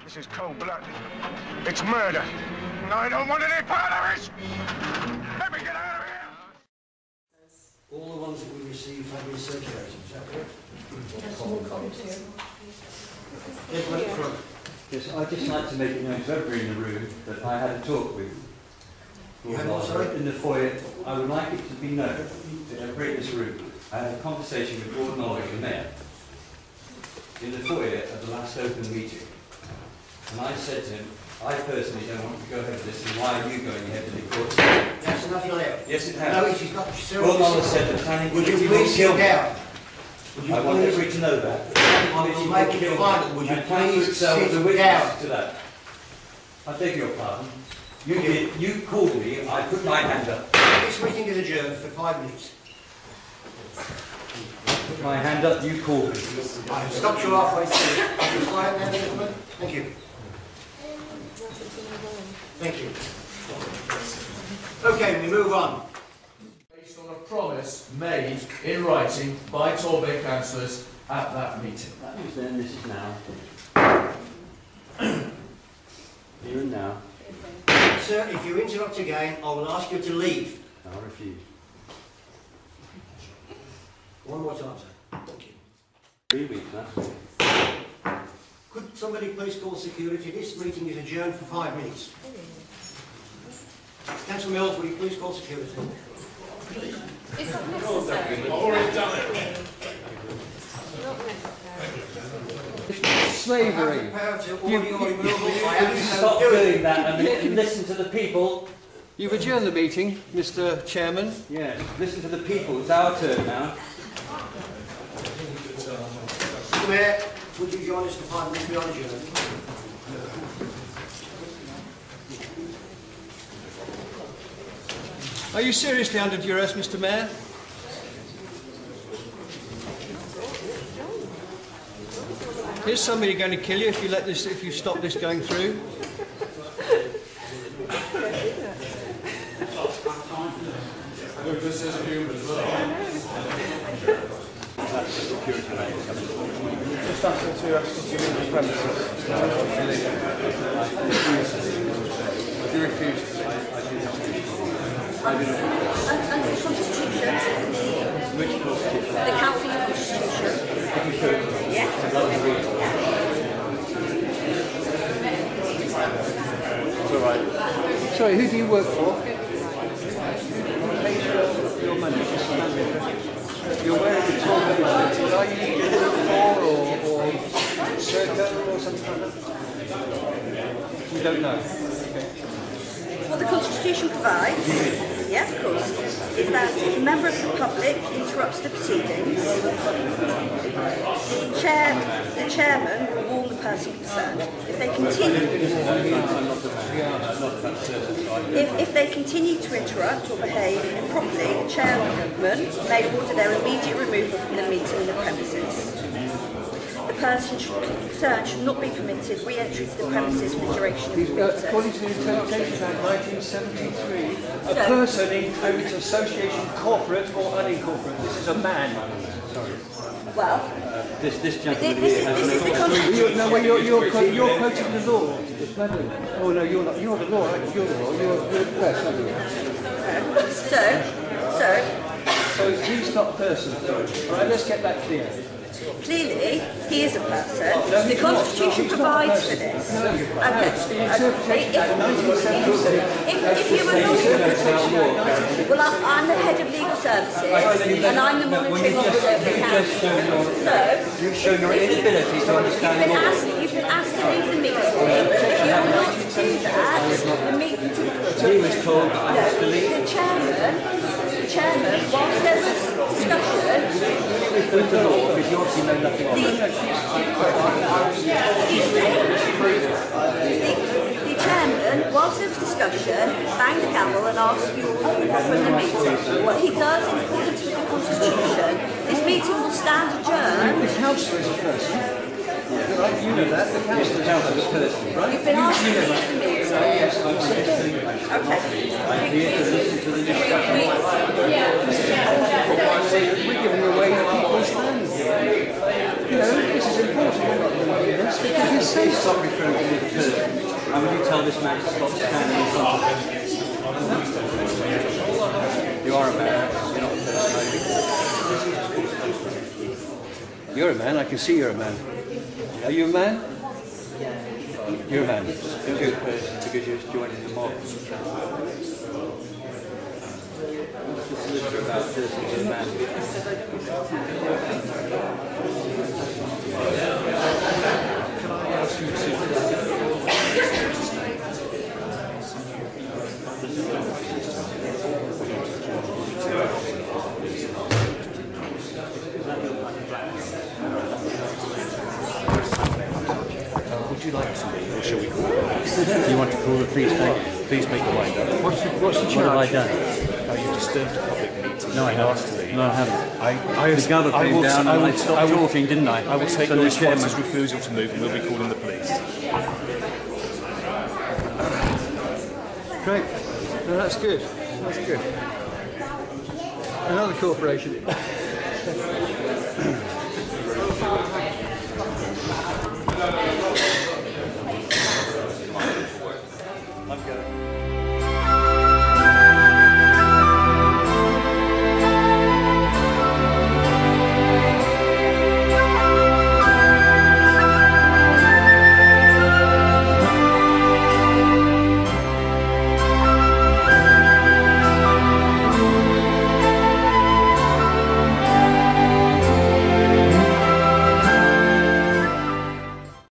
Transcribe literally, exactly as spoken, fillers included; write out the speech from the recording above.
This is cold-blooded. It's murder. And I don't want any part of it! Let me get out of here! All the ones that we received have been circulated, is that correct? Yes, all copies here. Yes, I'd just like to make it known to everybody in the room that I had a talk with You had what, sorry? in the foyer. I would like it to be known that everybody in this room, I had a conversation with Lord Nighy, the Mayor, in the foyer at the last open meeting. And I said to him, I personally don't want to go ahead with this, and why are you going ahead with the court? That's enough, you're there. Yes, it has. No, she's got Lord Nighy said the planning Would you committee will please kill sit me. down? Would you I want please- everybody to know that. I will make it final. Would you And counsel please itself as a sit witness down? to that. I beg your pardon. You did. You called me. I put my hand up. This meeting is adjourned for five minutes. Put my hand up. You called me. I have stopped you halfway through. Are you quiet now, gentlemen? Thank you. Thank you. Okay, we move on. Based on a promise made in writing by Torbay councillors at that meeting. That was then. This is now. Here and now. Sir, if you interrupt again, I will ask you to leave. I refuse. One more time, sir. Thank you. Three weeks. Huh? Could somebody please call security? This meeting is adjourned for five minutes. Councillor Mills, will you please call security? Is that necessary? I've already done it. Not necessary. Slavery. You, Stop doing that and, and listen to the people. You've adjourned the meeting, Mister Chairman. Yes, listen to the people. It's our turn now. Mister Mayor, would you join us for five minutes beyond adjournment? Are you seriously under duress, Mister Mayor? Is somebody going to kill you if you let this, if you stop this going through? This is a human as well. That's the security lady coming. Just ask them to ask you to leave the premises. You refuse to. Under the Constitution, Which constitution? the Council Constitution. If you could. Yes. I'd love to read it. It's all right. Sorry, who do you work for? Who pays your, your money? You're wearing the Torbay Town. Are you for or, or circa or something like that? You don't know. Okay. What the Constitution provides, yeah, of course, is that if a member of the public interrupts the proceedings, the chair, the chairman will warn the person concerned. If they continue, if, if they continue to interrupt or behave improperly, the chairman may order their immediate removal from the meeting and the premises. The person concerned should not be permitted re-entry to the premises for the duration of the meeting. According to the Interpretations Act nineteen seventy-three, a So- person includes association corporate or unincorporated. This is a man. Well, This, this thi- gentleman this here is, has this is the no Constitution. You, no, well, you're, you're, quote- you're quoting the law. Oh, no, you're not. You're the law, aren't you? You're the law. You're, you're the press, aren't you? So, so, So he's not a person. All right, let's get that clear. clearly, he is a person. No, The he's not. Constitution No, he's not a provides for person. this. No, Okay. the Interpretation If, Act nineteen seventy-six. if, if you were not, well, I'm, I'm the head of legal services, and I'm the monitoring officer of the council. So, You've shown your inability to you've understand been law. asked, you've been asked to leave the meeting. If you will not do that, the meeting. He was told that I No, had to leave. the chairman, the chairman, whilst there was discussion, With the law, because you obviously know nothing of it. excuse me, the, the chairman, whilst there was discussion, banged the gavel and asked for your removal from the meeting. What he does in accordance with the Constitution, this meeting will stand adjourned. The councillor is a person. Right, you know that. The councillor is a person, right? You've been asked to leave the meeting. Yes, I'm saying. Okay. I'm here to listen to the discussion. We're giving away people's land. You know, this is course you've got to do this. Because you say Please stop referring to me as a person. And will you tell this man to stop standing in front of me? you are a man, you're not a person. You're a man, I can see you're a man. Are you a man? You're a man. You're a person because you're joining the mob. This is about person as a man. Can I ask you to... Would you like to, or shall we call the police? You want to call the police, don't you? Please make your mind up. What's the, what's the charge? What have I done? Oh, you disturbed a public meeting. No, I Last haven't. week. No, I haven't. I, I, The gavel I came will, down I and will, I stopped I will, talking, didn't I? I will take So your the chairman- response as refusal to move and we'll be calling the police. Great. No, that's good. That's good. Another corporation.